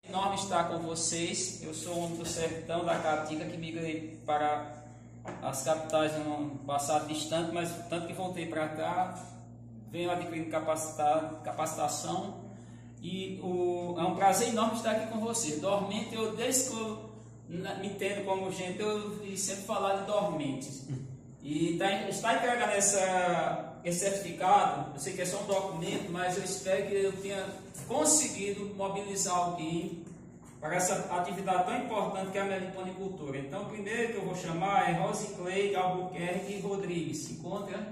Enorme estar com vocês. Eu sou um do sertão da Caatinga que migrei para as capitais no passado distante, mas tanto que voltei para cá, venho adquirindo capacitação e é um prazer enorme estar aqui com vocês. Dormente, desde que eu me entendo como gente, eu sempre falar de dormentes. E está entregando esse certificado, eu sei que é só um documento, mas eu espero que eu tenha conseguido mobilizar alguém para essa atividade tão importante que é a meliponicultura. Então, o primeiro que eu vou chamar é Rosicleide Albuquerque Rodrigues. Se encontra?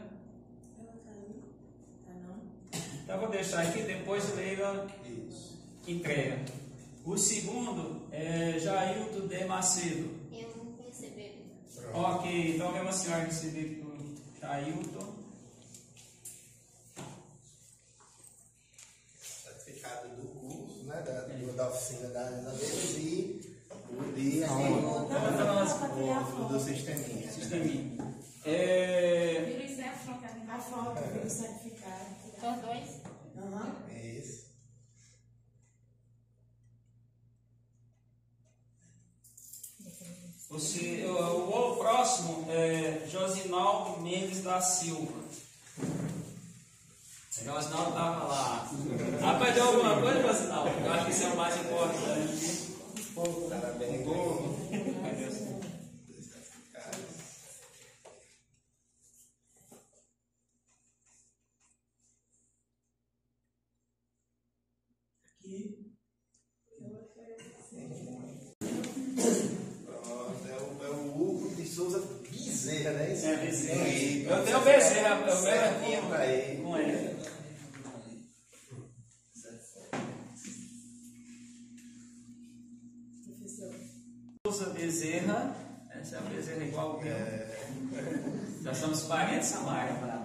Então, eu vou deixar aqui, depois Leila entrega. O segundo é Jailton de Macedo. Eu não recebi. Ok, então vamos a senhora receber por Jailton. Certificado do curso, né, da oficina da deles e o dia do sisteminha. A foto do certificado. São dois? Isso. O próximo é Josinaldo Mendes da Silva. Josinaldo estava lá. Aprendeu alguma coisa, Josinaldo? Eu acho que isso é o mais importante. Parabéns. É o Hugo de Souza Bezerra, né? É, Bezerra. Eu tenho Bezerra, eu certinho pra mesmo ele. com ele. Souza Bezerra, essa é a Bezerra igual o meu. Já somos parentes, Samara.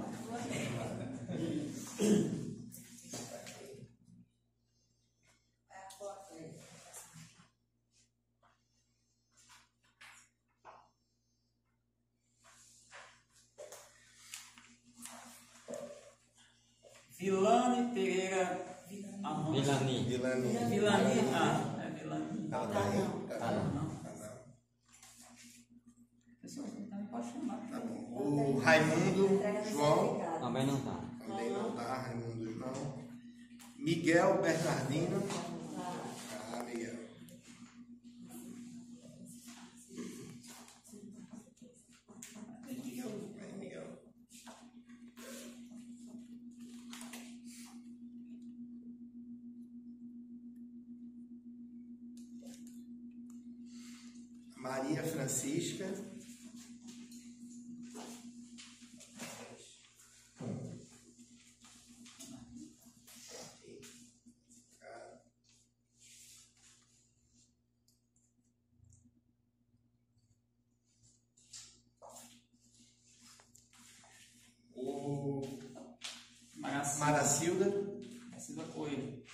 Vilane Pereira Vilani. Vilani, é Vilani. Tá não. Pessoal, então pode chamar. Tá bom. O Raimundo João. Também não tá. Também não tá, Raimundo João. Miguel Bernardino. Ah, Miguel. Aí, Miguel. Maria Francisca. O Maracilda. Maracilda Coelho.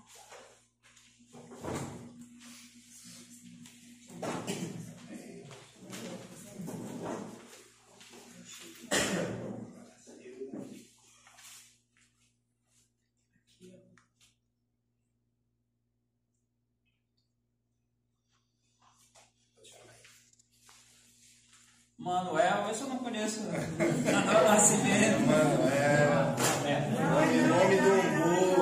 Manuel, esse eu não conheço. Manuel Nascimento. Manuel. Nome do humor.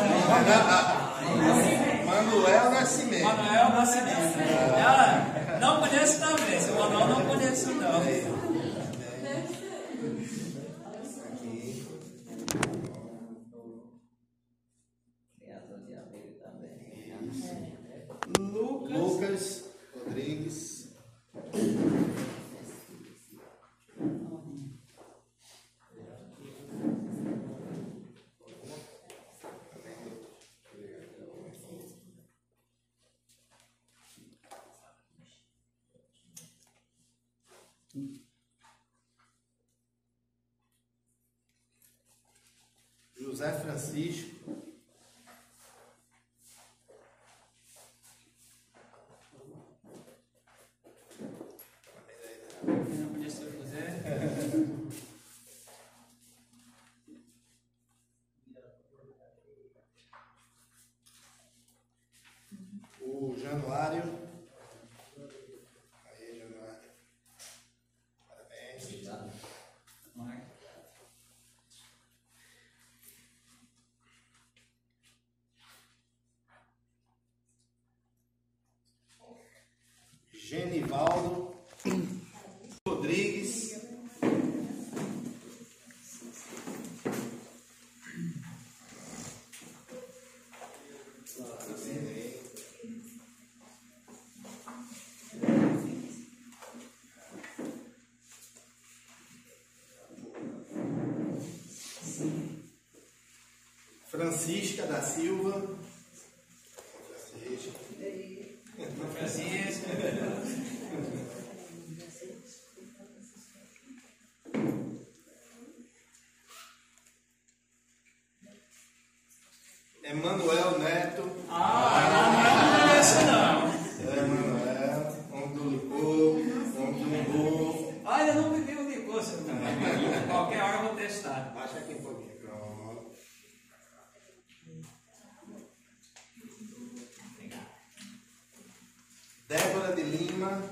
Manuel Nascimento. Manuel Nascimento. Não conheço também. Esse Manuel não conheço não. Lucas Rodrigues. José Francisco. Não conheço o José. O O Januário. Aí, Januário. Parabéns. Genivaldo Rodrigues. Francisca da Silva. Francisco. Emanuel Neto. Não é esse não. Emanuel, homem do licor, homem do umbu. Olha, eu não bebi o licor, seu irmão. Qualquer hora eu vou testar. Baixa aqui um pouquinho. Pronto. Débora de Lima.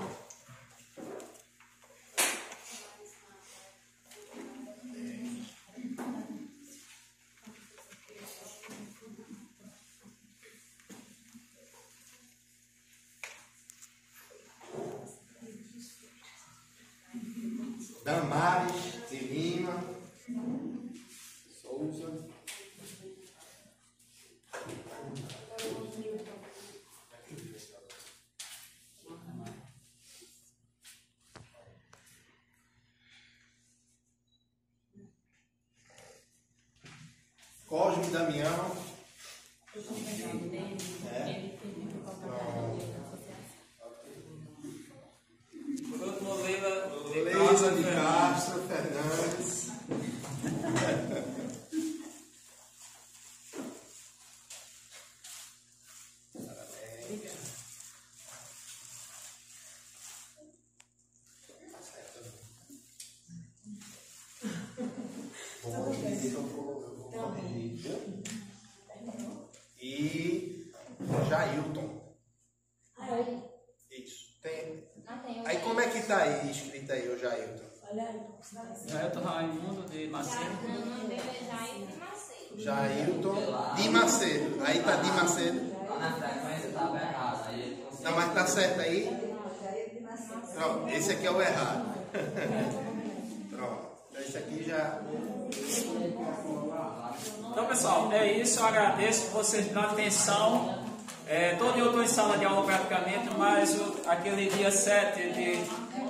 Damares de Lima Souza. Cosme Damião. Bruno Leila Leila de Castro Fernandes. E Jailton. Isso. Tem. Aí como é que tá aí escrito aí, o Jailton? Jailton Raimundo de Macedo. O nome dele é Jair de Macedo. Jailton de Macedo. Aí tá de Macedo. Lá na frequência estava errado. Aí ele Não, mas tá certo aí? Pronto, esse aqui é o errado. Pronto. Esse aqui já. Então, pessoal, é isso. Eu agradeço por vocês darem atenção. Todo dia eu estou em sala de aula praticamente, mas aquele dia 7 de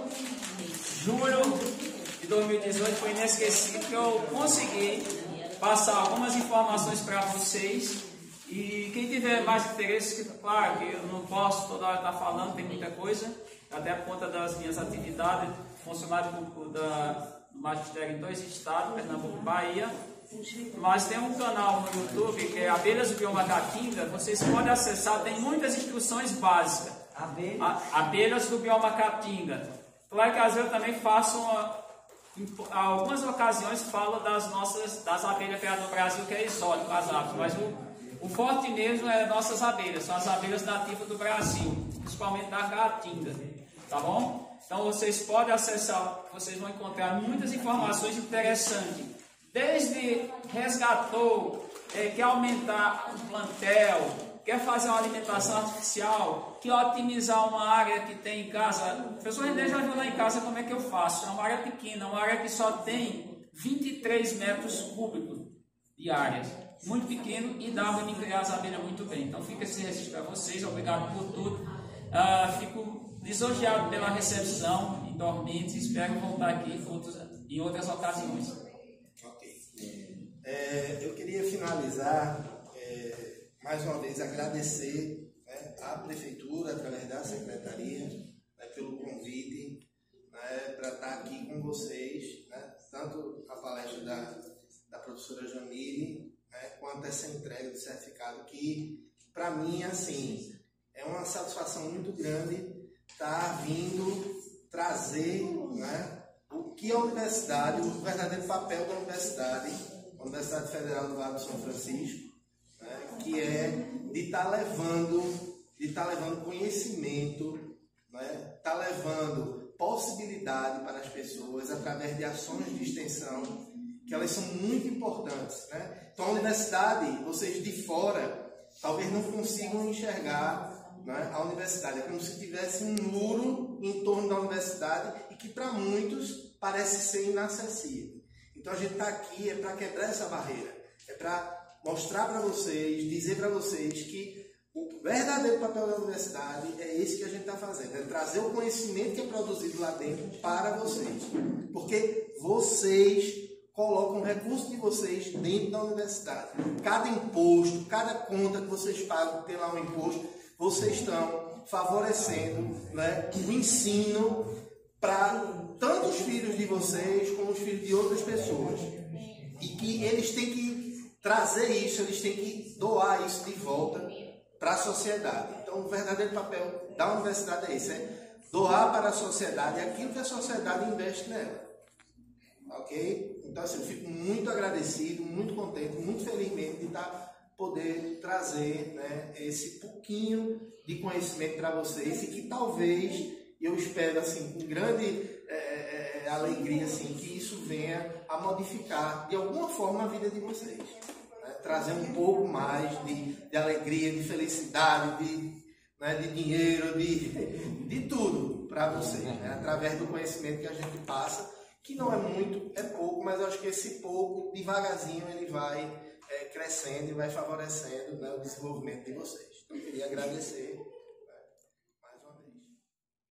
julho de 2018 foi inesquecível, que eu consegui passar algumas informações para vocês. E quem tiver mais interesse, claro que eu não posso toda hora estar falando, tem muita coisa, até por conta das minhas atividades, funcionário público do magistério em 2 estados, Pernambuco e Bahia. Mas tem um canal no YouTube que é Abelhas do Bioma Caatinga, vocês podem acessar, tem muitas instruções básicas. Abelhas do Bioma Caatinga. Claro que às vezes eu também faço em algumas ocasiões falo das abelhas criadas no Brasil, que é exótico, as aves, mas o forte mesmo é nossas abelhas, são as abelhas nativas do Brasil, principalmente da Caatinga, tá bom? Então vocês podem acessar, vocês vão encontrar muitas informações interessantes, desde resgatou, quer aumentar o plantel, quer fazer uma alimentação artificial, quer otimizar uma área que tem em casa. O professor René já viu lá em casa como é que eu faço, é uma área pequena, uma área que só tem 23 metros cúbicos de área. Muito pequeno e dá para criar as abelhas muito bem. Então fica esse registro para vocês, obrigado por tudo. Fico lisonjeado pela recepção em Dormentes e espero voltar aqui em outras ocasiões. Ok. Eu queria finalizar, mais uma vez, agradecer, né, à Prefeitura, através da Secretaria, né, pelo convite, né, para estar aqui com vocês, né, tanto a palestra da professora Jamile, né, quanto essa entrega do certificado, que para mim, assim, é uma satisfação muito grande estar vindo trazer, né, o que a universidade, o verdadeiro papel da universidade, a Universidade Federal do Vale do São Francisco, né, que é de estar levando de estar levando conhecimento, né? Estar levando possibilidade para as pessoas através de ações de extensão, que elas são muito importantes, né? Então a universidade, vocês de fora, talvez não consigam enxergar, né, a universidade. É como se tivesse um muro em torno da universidade e que para muitos parece ser inacessível. Então a gente está aqui para quebrar essa barreira, é para mostrar para vocês, dizer para vocês que o verdadeiro papel da universidade é esse que a gente está fazendo, é trazer o conhecimento que é produzido lá dentro para vocês. Porque vocês colocam o recurso de vocês dentro da universidade. Cada imposto, cada conta que vocês pagam ter lá um imposto, vocês estão favorecendo, né, o ensino para tanto os filhos de vocês como os filhos de outras pessoas. E que eles têm que trazer isso, eles têm que doar isso de volta para a sociedade. Então, o verdadeiro papel da universidade é esse, é doar para a sociedade aquilo que a sociedade investe nela. Ok? Então, assim, eu fico muito agradecido, muito contente, muito feliz mesmo de poder trazer, né, esse pouquinho de conhecimento para vocês e que talvez, eu espero, assim, com grande alegria, assim, que isso venha a modificar de alguma forma a vida de vocês. Trazer um pouco mais de alegria, de felicidade, de dinheiro, de tudo para vocês, né? Através do conhecimento que a gente passa, que não é muito, é pouco, mas eu acho que esse pouco, devagarzinho, ele vai crescendo e vai favorecendo, né, o desenvolvimento de vocês. Então, eu queria agradecer